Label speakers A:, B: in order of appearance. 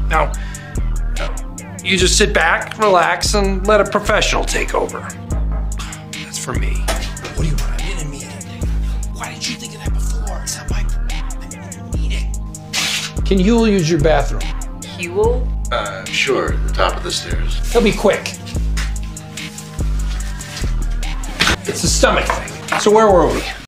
A: Now, you just sit back, relax, and let a professional take over. That's for me.
B: What do you want? I didn't mean it. Why did you think of that before? It's not my... I didn't mean it.
A: Can Huell use your bathroom?
C: Huell?
D: Sure, the top of the stairs.
A: He'll be quick. It's a stomach thing. So where were we?